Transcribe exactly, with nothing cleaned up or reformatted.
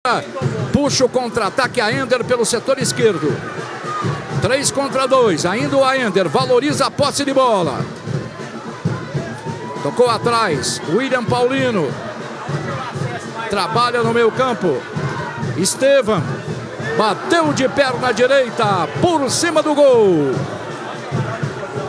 Puxa o contra-ataque a Ender pelo setor esquerdo. três contra dois. Ainda o Ender valoriza a posse de bola. Tocou atrás. William Paulino. Trabalha no meio campo. Estevam. Bateu de perna direita. Por cima do gol.